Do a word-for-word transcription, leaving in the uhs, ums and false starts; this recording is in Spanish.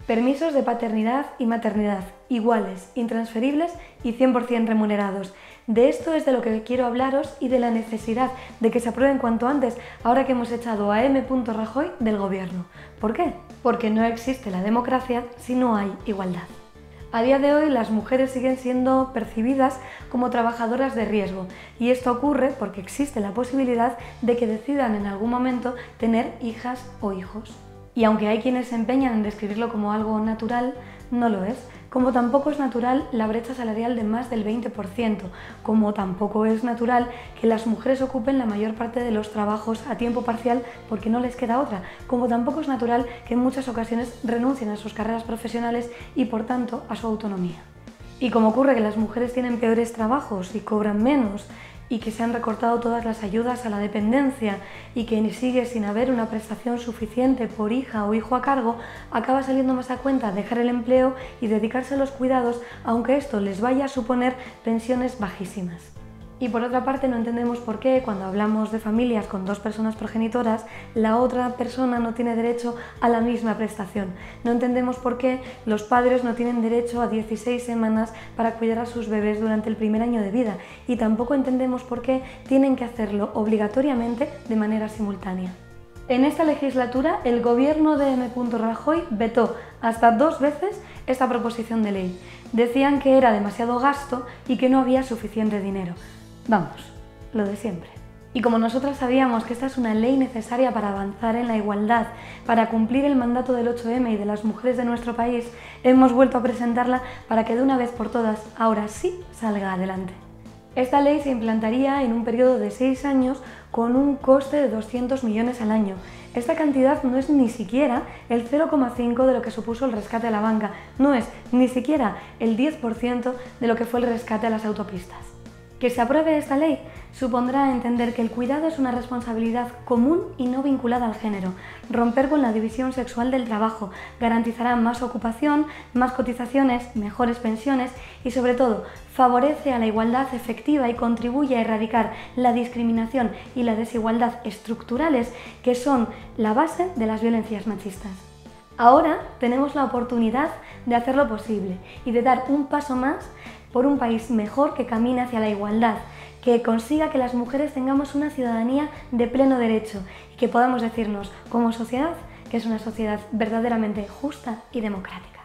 Permisos de paternidad y maternidad, iguales, intransferibles y cien por cien remunerados. De esto es de lo que quiero hablaros y de la necesidad de que se aprueben cuanto antes, ahora que hemos echado a M. Rajoy del gobierno. ¿Por qué? Porque no existe la democracia si no hay igualdad. A día de hoy las mujeres siguen siendo percibidas como trabajadoras de riesgo y esto ocurre porque existe la posibilidad de que decidan en algún momento tener hijas o hijos. Y aunque hay quienes se empeñan en describirlo como algo natural, no lo es. Como tampoco es natural la brecha salarial de más del veinte por ciento, como tampoco es natural que las mujeres ocupen la mayor parte de los trabajos a tiempo parcial porque no les queda otra, como tampoco es natural que en muchas ocasiones renuncien a sus carreras profesionales y por tanto a su autonomía. Y como ocurre que las mujeres tienen peores trabajos y cobran menos, y que se han recortado todas las ayudas a la dependencia y que sigue sin haber una prestación suficiente por hija o hijo a cargo, acaba saliendo más a cuenta dejar el empleo y dedicarse a los cuidados, aunque esto les vaya a suponer pensiones bajísimas. Y por otra parte no entendemos por qué cuando hablamos de familias con dos personas progenitoras, la otra persona no tiene derecho a la misma prestación. No entendemos por qué los padres no tienen derecho a dieciséis semanas para cuidar a sus bebés durante el primer año de vida y tampoco entendemos por qué tienen que hacerlo obligatoriamente de manera simultánea. En esta legislatura, el gobierno de M. Rajoy vetó hasta dos veces esta proposición de ley. Decían que era demasiado gasto y que no había suficiente dinero. Vamos, lo de siempre. Y como nosotras sabíamos que esta es una ley necesaria para avanzar en la igualdad, para cumplir el mandato del ocho eme y de las mujeres de nuestro país, hemos vuelto a presentarla para que de una vez por todas, ahora sí, salga adelante. Esta ley se implantaría en un periodo de seis años con un coste de doscientos millones al año. Esta cantidad no es ni siquiera el cero coma cinco de lo que supuso el rescate a la banca, no es ni siquiera el diez por ciento de lo que fue el rescate a las autopistas. Que se apruebe esta ley supondrá entender que el cuidado es una responsabilidad común y no vinculada al género, romper con la división sexual del trabajo, garantizará más ocupación, más cotizaciones, mejores pensiones y sobre todo favorece a la igualdad efectiva y contribuye a erradicar la discriminación y la desigualdad estructurales que son la base de las violencias machistas. Ahora tenemos la oportunidad de hacerlo posible y de dar un paso más por un país mejor que camine hacia la igualdad, que consiga que las mujeres tengamos una ciudadanía de pleno derecho y que podamos decirnos como sociedad que es una sociedad verdaderamente justa y democrática.